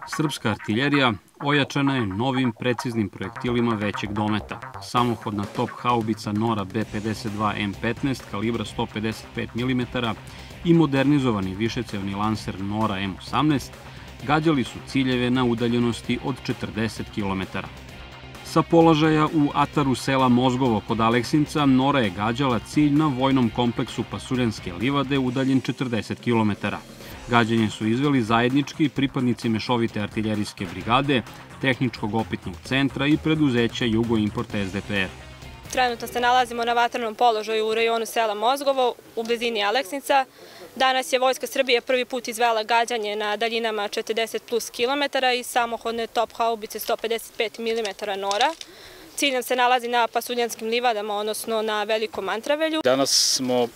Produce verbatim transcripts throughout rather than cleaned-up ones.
Srpska artiljerija ojačana je novim preciznim projektilima većeg dometa. Samohodna top haubica Nora B pedeset dva M petnaest kalibra sto pedeset pet milimetara i modernizovani višecevni lanser Nora M osamnaest gađali su ciljeve na udaljenosti od četrdeset kilometara. Sa položaja u ataru sela Mozgovo kod Aleksinca, Nora je gađala cilj na vojnom kompleksu Pasuljanske livade udaljen četrdeset kilometara. Gađanje su izveli zajednički pripadnici Mešovite artiljerijske brigade, Tehničkog opitnog centra i preduzeća Jugoimport S D P R. Trenutno se nalazimo na vatrenom položaju u rajonu sela Mozgovo, u blizini Aleksinca. Danas je Vojska Srbije prvi put izvela gađanje na daljinama četrdeset plus kilometara i samohodne top haubice sto pedeset pet milimetara Nora. Cilj nam se nalazi na Pasuljanskim livadama, odnosno na Velikom Antravelju. Danas smo,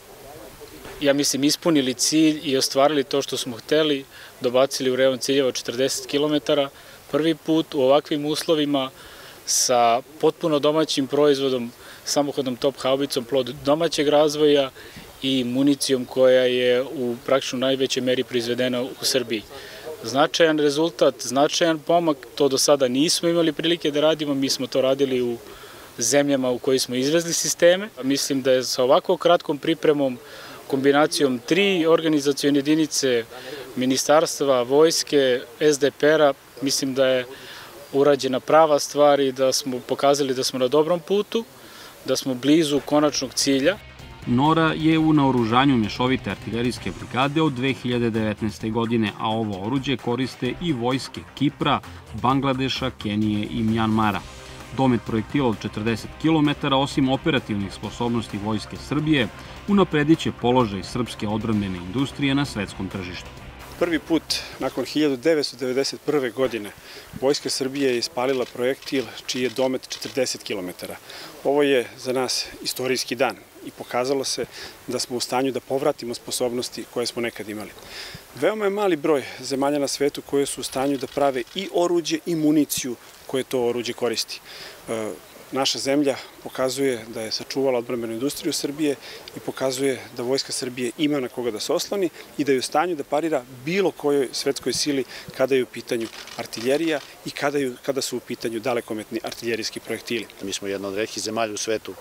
ja mislim, ispunili cilj i ostvarili to što smo hteli, dobacili u rejon ciljeva četrdeset kilometara. Prvi put u ovakvim uslovima sa potpuno domaćim proizvodom, samohodnom top haubicom, plod domaćeg razvoja i municijom koja je u praktično najvećoj meri proizvedena u Srbiji. Značajan rezultat, značajan pomak, to do sada nismo imali prilike da radimo, mi smo to radili u zemljama u kojoj smo izvezli sisteme. Mislim da je sa ovako kratkom pripremom, kombinacijom tri organizacione jedinice, ministarstva, vojske, S D P R-a, mislim da je urađena prava stvar i da smo pokazali da smo na dobrom putu, da smo blizu konačnog cilja. Nora je u naoružanju Mešovite artiljerijske brigade od dve hiljade devetnaeste. godine, a ovo oruđe koriste i vojske Kipra, Bangladeša, Kenije i Mjanmara. Domet projektila od četrdeset kilometara, osim operativnih sposobnosti Vojske Srbije, unaprediće položaj srpske odbrambene industrije na svetskom tržištu. Prvi put nakon hiljadu devetsto devedeset prve. godine Vojska Srbije je ispalila projektil čiji je domet četrdeset kilometara. Ovo je za nas istorijski dan i pokazalo se da smo u stanju da povratimo sposobnosti koje smo nekad imali. Veoma je mali broj zemalja na svetu koje su u stanju da prave i oruđe i municiju koje to oruđe koristi. Naša zemlja pokazuje da je sačuvala odbrambenu industriju Srbije i pokazuje da Vojska Srbije ima na koga da se osloni i da je u stanju da parira bilo kojoj svetskoj sili kada je u pitanju artiljerija i kada, je, kada su u pitanju dalekometni artiljerijski projektili. Mi smo jedna od retkih zemalja u svetu,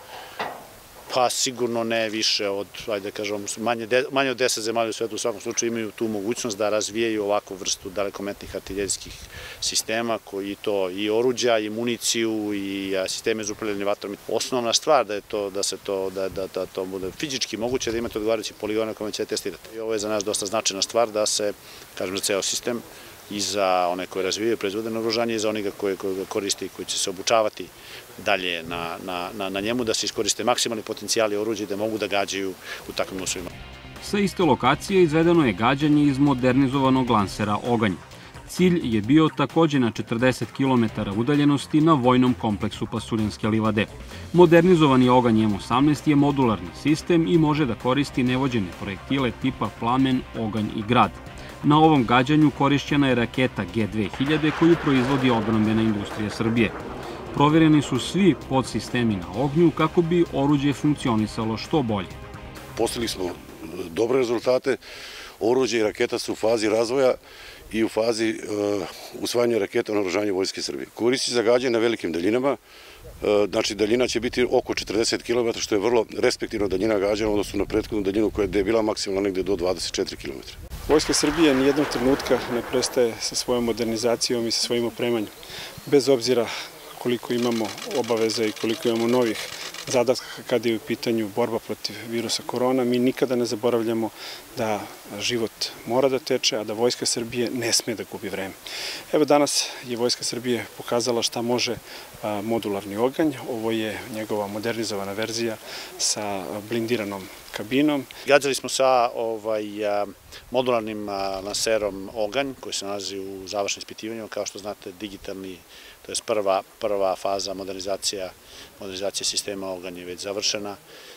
pa sigurno ne više od, ajde da kažem, manje, manje od deset zemalja u svetu u svakom slučaju imaju tu mogućnost da razvijaju ovakvu vrstu dalekometnih artiljerijskih sistema, koji to i oruđa, i municiju, i sisteme za upravljanje vatrom. Osnovna stvar da je to, da se to, da, da, da to bude fizički moguće, da imate odgovarajući poligone kojima će testirati. I ovo je za nas dosta značajna stvar da se, kažem, za ceo sistem i za one koje razvijaju proizvode naoružanje i za onoga koje ga koristi i koji će se obučavati dalje na, na, na, na njemu, da se iskoriste maksimalni potencijali oruđa i da mogu da gađaju u takvim uslovima. Sa iste lokacije izvedeno je gađanje iz modernizovanog lansera Oganj. Cilj je bio takođe na četrdeset kilometara udaljenosti na vojnom kompleksu Pasuljanske livade. Modernizovani Oganj M osamnaest je modularni sistem i može da koristi nevođene projektile tipa Plamen, Oganj i Grad. Na ovom gađanju korišćena je raketa G dve hiljade koju proizvodi odbrambena industrija Srbije. Provereni su svi podsistemi na ognju kako bi oruđe funkcionisalo što bolje. Postigli smo dobre rezultate, oruđe i raketa su u fazi razvoja i u fazi uh, usvajanja raketa na naoružanje Vojske Srbije. Koristi za gađanje na velikim daljinama, uh, znači daljina će biti oko četrdeset kilometara, što je vrlo respektivna daljina gađanja, odnosno na prethodnu daljinu koja je bila maksimalno negde do dvadeset četiri kilometra. Vojska Srbije nijednog trenutka ne prestaje sa svojom modernizacijom i sa svojim opremanjem. Bez obzira koliko imamo obaveza i koliko imamo novih zadatka kada je u pitanju borba protiv virusa korona, mi nikada ne zaboravljamo da život mora da teče, a da Vojska Srbije ne sme da gubi vreme. Evo danas je Vojska Srbije pokazala šta može modularni oganj. Ovo je njegova modernizovana verzija sa blindiranom kabinom. Gađali smo sa ovaj, modularnim lanserom Oganj koji se nalazi u završnom ispitivanju, kao što znate digitalni, to je prva, prva faza modernizacija, modernizacija sistema Oganj je već završena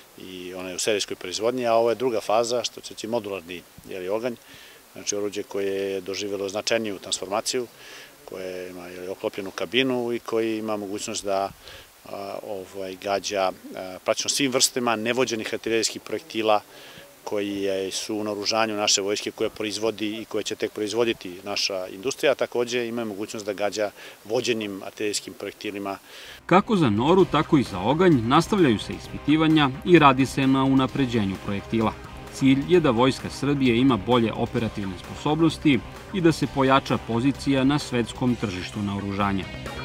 i ona je u serijskoj proizvodnji, a ovo je druga faza, što će modularni jeli, Oganj, znači oruđe koje je doživjelo značajniju transformaciju, koje ima jeli, oklopljenu kabinu i koji ima mogućnost da a, ovaj, gađa praktično svim vrstama nevođenih artiljerijskih projektila koji su u naoružanju naše vojske koje proizvodi i koje će tek proizvoditi naša industrija, a takođe imaju mogućnost da gađa vođenim artiljerijskim projektilima. Kako za Noru, tako i za Oganj nastavljaju se ispitivanja i radi se na unapređenju projektila. Cilj je da Vojska Srbije ima bolje operativne sposobnosti i da se pojača pozicija na svetskom tržištu naoružanja.